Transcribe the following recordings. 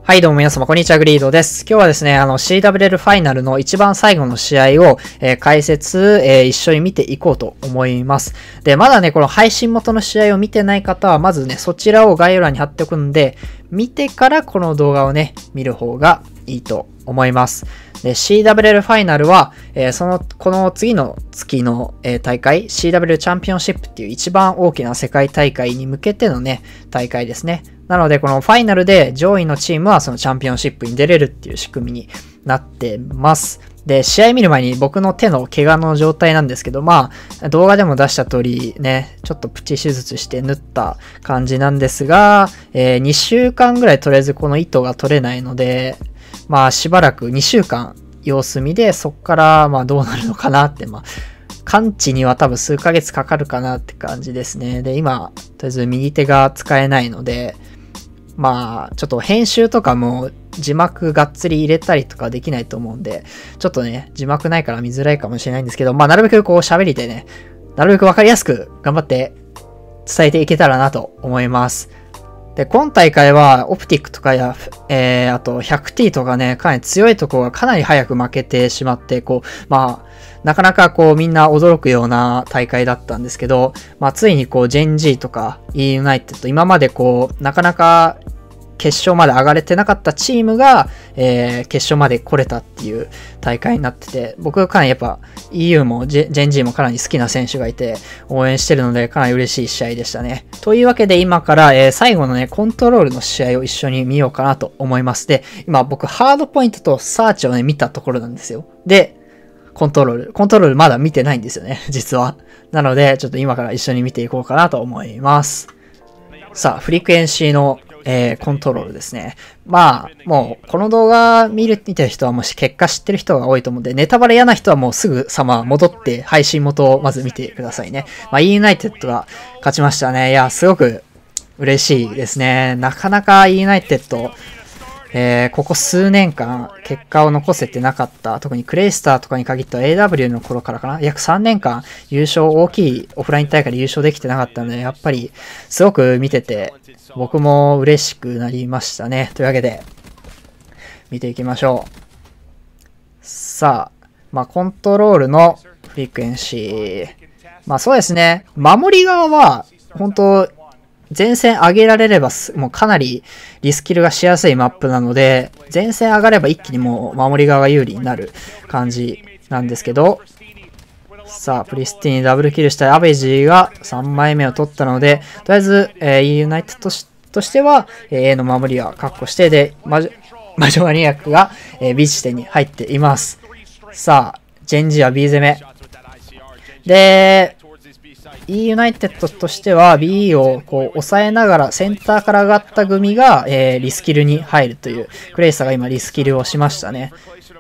はい、どうも皆様、こんにちは、グリードです。今日はですね、CWL ファイナルの一番最後の試合を、解説、一緒に見ていこうと思います。で、まだね、この配信元の試合を見てない方は、まずね、そちらを概要欄に貼っておくんで、見てからこの動画をね、見る方がいいと思います。で、CWL ファイナルは、この次の月の、大会、CW チャンピオンシップっていう一番大きな世界大会に向けてのね、大会ですね。なので、このファイナルで上位のチームはそのチャンピオンシップに出れるっていう仕組みになってます。で、試合見る前に僕の手の怪我の状態なんですけど、まあ、動画でも出した通りね、ちょっとプチ手術して縫った感じなんですが、2週間ぐらいとりあえずこの糸が取れないので、まあ、しばらく2週間様子見で、そっからまあどうなるのかなって、まあ、完治には多分数ヶ月かかるかなって感じですね。で、今、とりあえず右手が使えないので、まあ、ちょっと編集とかも字幕がっつり入れたりとかできないと思うんで、ちょっとね、字幕ないから見づらいかもしれないんですけど、まあ、なるべくこう喋りでね、なるべくわかりやすく頑張って伝えていけたらなと思います。で、今大会は、オプティックとかや、あと 100T とかね、かなり強いところがかなり早く負けてしまって、こう、まあ、なかなかこうみんな驚くような大会だったんですけど、まあついにこう Gen.G とか E ユナイテッド、今までこうなかなか決勝まで上がれてなかったチームが、決勝まで来れたっていう大会になってて、僕かなりやっぱ EU も Gen.G もかなり好きな選手がいて応援してるのでかなり嬉しい試合でしたね。というわけで今から、最後のね、コントロールの試合を一緒に見ようかなと思います。で、今僕ハードポイントとサーチをね、見たところなんですよ。で、コントロールまだ見てないんですよね、実は。なので、ちょっと今から一緒に見ていこうかなと思います。さあ、フリクエンシーの、コントロールですね。まあ、もう、この動画見てる人はもし結果知ってる人が多いと思うんで、ネタバレ嫌な人はもうすぐさま戻って配信元をまず見てくださいね。まあ、E ユナイテッドが勝ちましたね。いや、すごく嬉しいですね。なかなか E ユナイテッド、ここ数年間結果を残せてなかった、特にクレイスターとかに限った AW の頃からかな、約3年間大きいオフライン大会で優勝できてなかったので、やっぱりすごく見てて僕も嬉しくなりましたね。というわけで見ていきましょう。さあ、まあコントロールのフリクエンシー、まあそうですね、守り側は本当前線上げられればもうかなりリスキルがしやすいマップなので、前線上がれば一気にもう守り側が有利になる感じなんですけど、さあプリスティにダブルキルしたアベジーが3枚目を取ったので、とりあえず、E ユナイテッドとしては A の守りは確保して、でマジョマニアックが B 地点に入っています。さあジェンジは B 攻めで、E ユナイテッドとしては B をこう抑えながらセンターから上がった組が、リスキルに入るという、クレイサーが今リスキルをしましたね。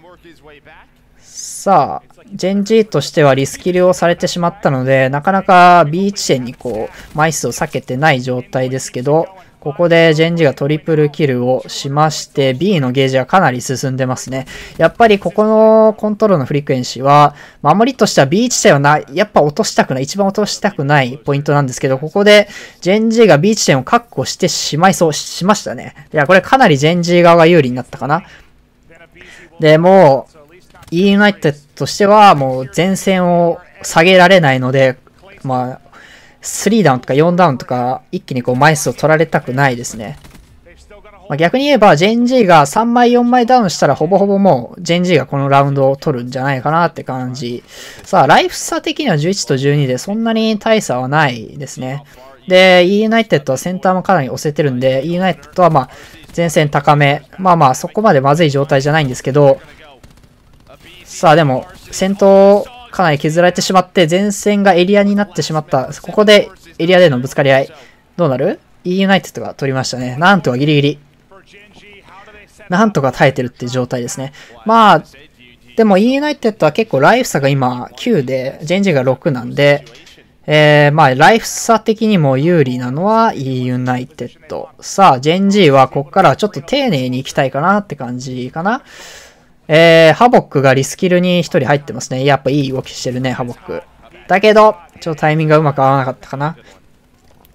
さあ、ジェンジーとしてはリスキルをされてしまったので、なかなか B 地点にこう枚数を避けてない状態ですけど、ここでジェンジがトリプルキルをしまして、B のゲージはかなり進んでますね。やっぱりここのコントロールのフリクエンシーは、守りとしては B 地点はやっぱ落としたくない、一番落としたくないポイントなんですけど、ここでジェンジが B 地点を確保してしましたね。いや、これかなりジェンジ側が有利になったかな。で、もう、E ユナイテッドとしてはもう前線を下げられないので、まあ、3ダウンとか4ダウンとか一気にこう枚数を取られたくないですね。まあ、逆に言えばジェンジーが3枚4枚ダウンしたらほぼほぼもうジェンジーがこのラウンドを取るんじゃないかなって感じ。さあライフ差的には11と12でそんなに大差はないですね。で E ユナイテッドはセンターもかなり押せてるんで E ユナイテッドはまあ前線高め、まあまあそこまでまずい状態じゃないんですけど、さあでも先頭かなり削られてしまって前線がエリアになってしまった。ここでエリアでのぶつかり合いどうなる？ E ユナイテッドが取りましたね。なんとかギリギリなんとか耐えてるっていう状態ですね。まあでも E ユナイテッドは結構ライフ差が今9でジェンジが6なんで、まあライフ差的にも有利なのは E ユナイテッド。さあジェンジはここからはちょっと丁寧に行きたいかなって感じかな。ハボックがリスキルに1人入ってますね。やっぱいい動きしてるね、ハボック。だけど、ちょっとタイミングがうまく合わなかったかな。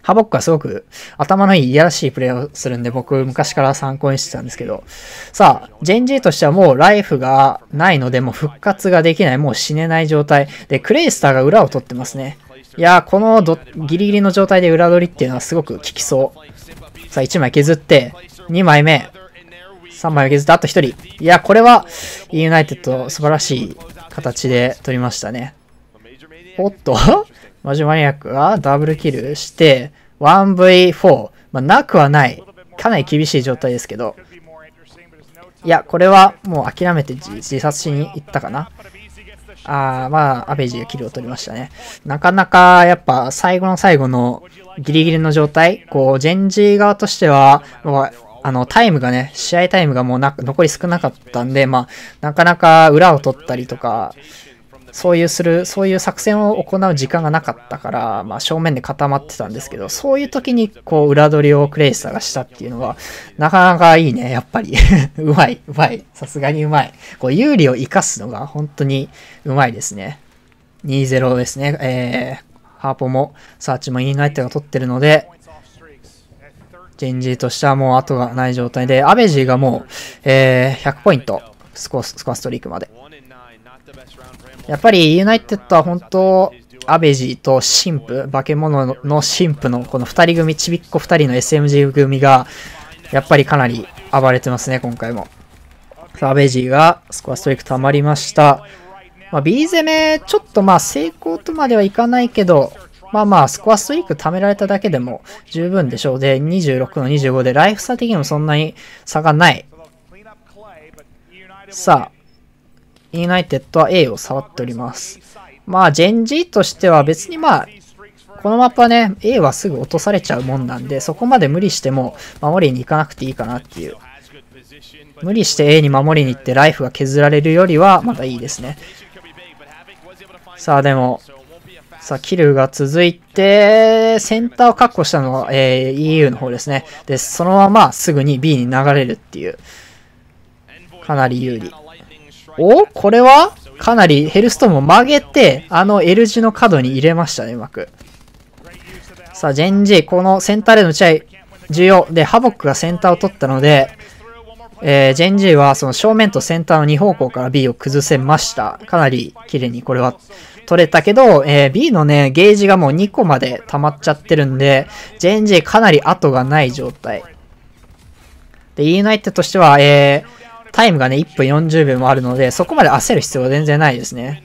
ハボックはすごく頭のいいいやらしいプレーをするんで、僕昔から参考にしてたんですけど、さあ、ジェンジーとしてはもうライフがないので、もう復活ができない、もう死ねない状態。で、クレイスターが裏を取ってますね。いやー、このギリギリの状態で裏取りっていうのはすごく効きそう。さあ、1枚削って、2枚目、3枚削って、あと1人。いや、これは、ユナイテッド素晴らしい形で取りましたね。おっとマジマニアックがダブルキルして、1V4。まあ、なくはない。かなり厳しい状態ですけど。いや、これはもう諦めて自殺しに行ったかな。まあ、アベジがキルを取りましたね。なかなか、やっぱ、最後の最後のギリギリの状態、こう、ジェンジー側としては、もうタイムがね、試合タイムがもう残り少なかったんで、まあ、なかなか裏を取ったりとか、そういう作戦を行う時間がなかったから、まあ、正面で固まってたんですけど、そういう時に、こう、裏取りをクレイサーがしたっていうのは、なかなかいいね、やっぱり。うまい。さすがにうまい。こう、有利を生かすのが本当にうまいですね。2-0 ですね。ハーポも、サーチもユナイテッドが取ってるので、ジェンジーとしてはもう後がない状態で、アベジーがもう、100ポイント、スコアストリークまで。やっぱりユナイテッドは本当、アベジーと神父、化け物の神父のこの2人組、ちびっこ2人の SMG 組が、やっぱりかなり暴れてますね、今回も。アベジーがスコアストリーク溜まりました。まあ、B 攻め、ちょっとまあ成功とまではいかないけど、まあ、スコアストリーク貯められただけでも十分でしょう。で、26の25で、ライフ差的にもそんなに差がない。さあ、ユナイテッドは A を触っております。まあ、ジェンジーとしては別にまあ、このマップはね、A はすぐ落とされちゃうもんなんで、そこまで無理しても守りに行かなくていいかなっていう。無理して A に守りに行ってライフが削られるよりはまだいいですね。さあ、でも、さあ、キルが続いて、センターを確保したのは、EU の方ですね。で、そのまますぐに B に流れるっていう。かなり有利。これはかなりヘルストーンを曲げて、L 字の角に入れましたね、うまく。さあ、ジェンジ、このセンターでの打ち合い、重要。で、ハボックがセンターを取ったので、ジェンジはその正面とセンターの2方向から B を崩せました。かなり綺麗にこれは取れたけど、B のね、ゲージがもう2個まで溜まっちゃってるんで、ジェンジかなり後がない状態。で、ユナイテッドとしては、タイムがね、1分40秒もあるので、そこまで焦る必要は全然ないですね。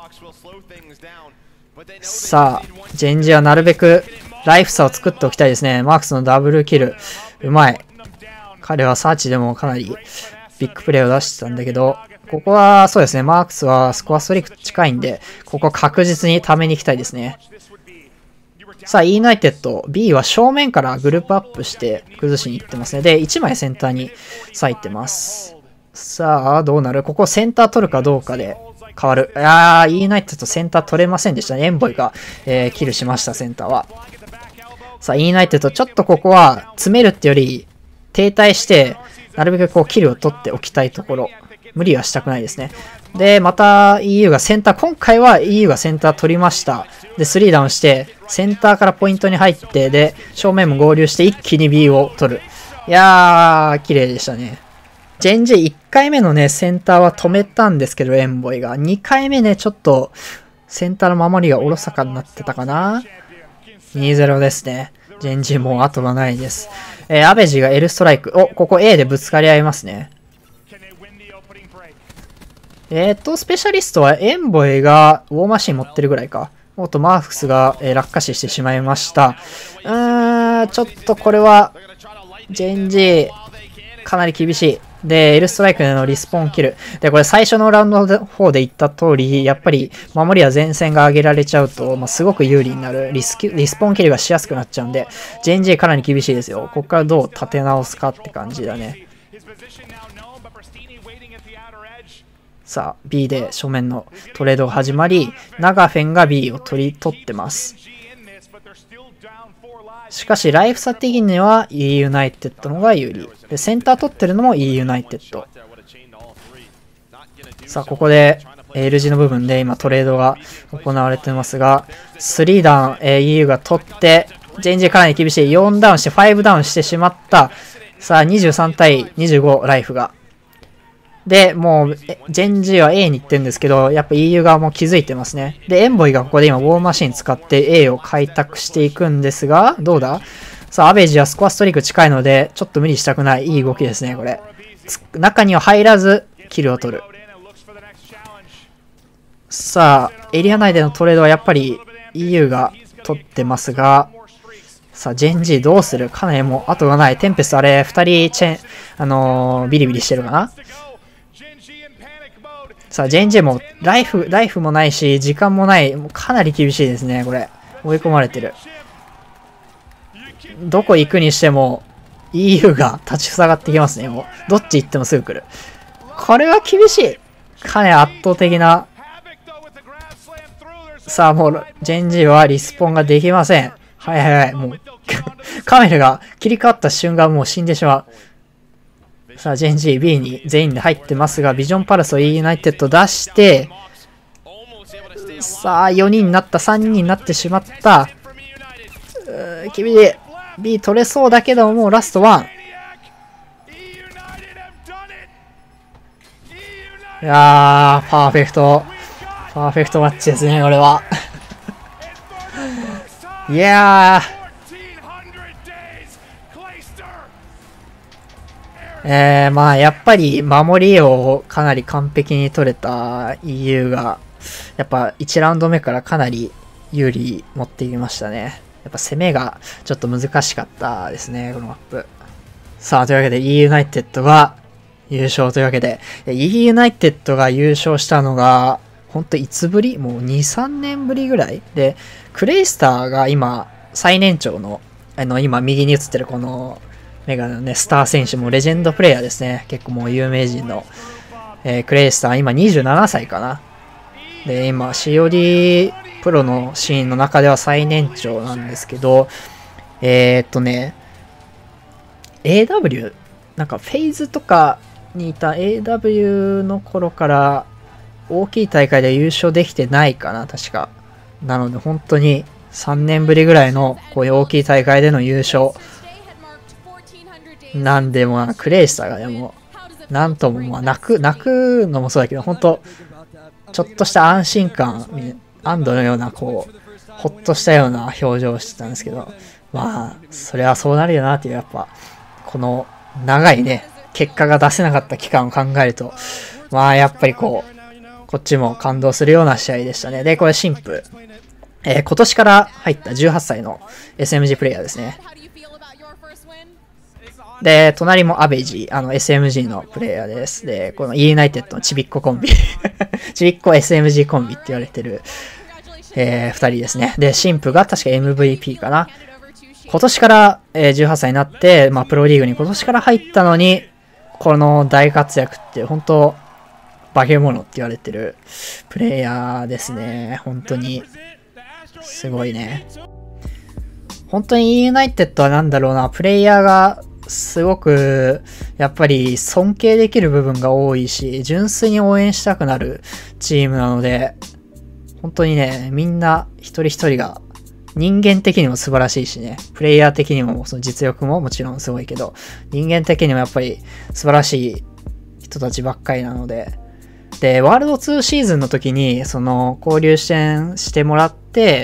さあ、ジェンジはなるべくライフ差を作っておきたいですね。マークスのダブルキル。うまい。彼はサーチでもかなりビッグプレーを出してたんだけど、ここはそうですね、マークスはスコアストリーク近いんで、ここ確実に溜めに行きたいですね。さあ、ユナイテッド、B は正面からグループアップして崩しに行ってますね。で、1枚センターに割いてます。さあ、どうなる？ここセンター取るかどうかで変わる。ユナイテッドセンター取れませんでしたね。エンボイが、キルしました、センターは。さあ、ユナイテッド、ちょっとここは詰めるってより、停滞して、なるべくこうキルを取っておきたいところ。無理はしたくないですね。で、また EU がセンター、今回は EU がセンター取りました。で、3ダウンして、センターからポイントに入って、で、正面も合流して一気に B を取る。いやー、綺麗でしたね。ジェンジ1回目のね、センターは止めたんですけど、エンボイが。2回目ね、ちょっと、センターの守りがおろそかになってたかな。2-0 ですね。ジェンジもう後がないです。アベジが L ストライク。ここ A でぶつかり合いますね。スペシャリストはエンボイがウォーマシン持ってるぐらいか。マークスが、落下死してしまいました。ちょっとこれは、ジェンジ、かなり厳しい。で、L ストライクでのリスポーンキル。で、これ最初のラウンドの方で言った通り、やっぱり守りは前線が上げられちゃうと、すごく有利になる。リスポーンキルがしやすくなっちゃうんで、ジェンジかなり厳しいですよ。ここからどう立て直すかって感じだね。さあ、B で正面のトレードが始まり、ナガフェンが B を取ってます。しかし、ライフ差的には E ユナイテッドの方が有利。で、センター取ってるのも E ユナイテッド。さあ、ここで L 字の部分で今トレードが行われてますが、3段 EU が取って、 ジェンジかなり厳しい。4ダウンして、5ダウンしてしまった。さあ、23対25、ライフが。で、もう、ジェンジは A に行ってるんですけど、やっぱ EU 側も気づいてますね。で、エンボイがここで今、ウォーマシン使って A を開拓していくんですが、どうだ？さあ、アベージはスコアストリーク近いので、ちょっと無理したくない。いい動きですね、これ。中には入らず、キルを取る。さあ、エリア内でのトレードはやっぱり EU が取ってますが、さあ、ジェンジどうする？かなりもう後がない。テンペストあれ、2人ビリビリしてるかな？さあ、ジェンジもライフもないし、時間もない。もうかなり厳しいですね、これ。追い込まれてる。どこ行くにしても EU が立ち塞がってきますね。もうどっち行ってもすぐ来る。これは厳しい。かなり圧倒的な。さあもうジェンジはリスポンができません。はい。もうカメラが切り替わった瞬間もう死んでしまう。さあジェンジ B に全員で入ってますが、ビジョンパルスを E ユナイテッド出して、さあ4人になった。3人になってしまった。厳しい。B 取れそうだけどもうラスト1。いやー、パーフェクトマッチですね、これは。いやー。まあ、やっぱり守りをかなり完璧に取れた EU が、やっぱ1ラウンド目からかなり有利持ってきましたね。やっぱ攻めがちょっと難しかったですね、このマップ。さあ、というわけで E ユナイテッドが優勝というわけで、E ユナイテッドが優勝したのが、ほんといつぶり？もう2、3年ぶりぐらいで、クレイスターが今、最年長の、今右に映ってるこの、メガのね、スター選手もレジェンドプレイヤーですね。結構もう有名人の、クレイスター、今27歳かな。で、今、COD プロのシーンの中では最年長なんですけど、AW、なんかフェイズとかにいた AW の頃から大きい大会で優勝できてないかな、確か。なので本当に3年ぶりぐらいのこういう大きい大会での優勝。なんでもクレイスターがね、もう、なんともまあ泣くのもそうだけど、本当ちょっとした安心感、安堵のような、こう、ほっとしたような表情をしてたんですけど、まあ、それはそうなるよなっていう、やっぱ、この長いね、結果が出せなかった期間を考えると、まあ、やっぱりこっちも感動するような試合でしたね。で、これ新婦。今年から入った18歳の SMG プレイヤーですね。で、隣もアベジ、SMG のプレイヤーです。で、この E ユナイテッドのちびっこコンビ。ちびっこ SMG コンビって言われてる、二人ですね。で、新婦が確か MVP かな。今年から、18歳になって、まあ、プロリーグに今年から入ったのに、この大活躍って、本当化け物って言われてるプレイヤーですね。本当に、すごいね。本当に E ユナイテッドはなんだろうな、プレイヤーが、すごく、やっぱり尊敬できる部分が多いし、純粋に応援したくなるチームなので、本当にね、みんな一人一人が人間的にも素晴らしいしね、プレイヤー的にもその実力ももちろんすごいけど、人間的にもやっぱり素晴らしい人たちばっかりなので、で、ワールド2シーズンの時に、その交流してもらって、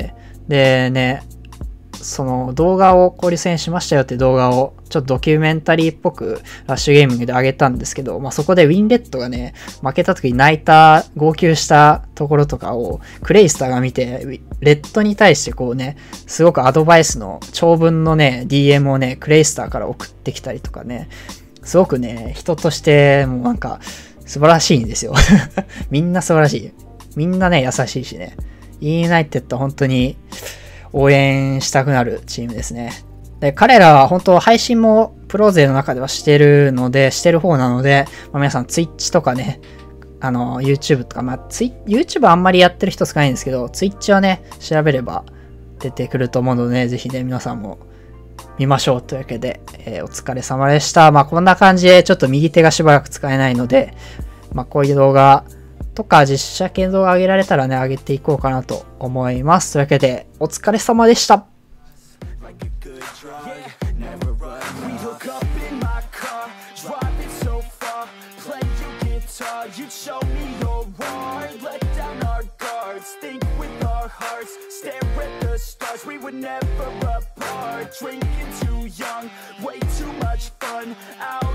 でね、その動画を交流戦しましたよって動画をちょっとドキュメンタリーっぽくラッシュゲーミングで上げたんですけど、まあ、そこでウィンレッドがね、負けた時に泣いた、号泣したところとかをクレイスターが見て、レッドに対してこうね、すごくアドバイスの長文のね、DM をね、クレイスターから送ってきたりとかね、すごくね、人としてもうなんか素晴らしいんですよ。みんな素晴らしい。みんなね、優しいしね。E ユナイテッド本当に応援したくなるチームですね。で、彼らは本当配信もプロ勢の中ではしてる方なので、まあ、皆さん Twitch とかね、YouTube とか、まあ、YouTube あんまりやってる人少ないんですけど、Twitch はね、調べれば出てくると思うので、ね、ぜひね、皆さんも見ましょうというわけで、お疲れ様でした。まあ、こんな感じでちょっと右手がしばらく使えないので、まあ、こういう動画とか実写系動画上げられたらね、上げていこうかなと思います。というわけで、お疲れ様でした。 never run. We'd hook up in my car, driving so far, play your guitar, you'd show me your art, let down our guards, think with our hearts, stare at the stars, we were never apart, drinking too young, way too much fun, out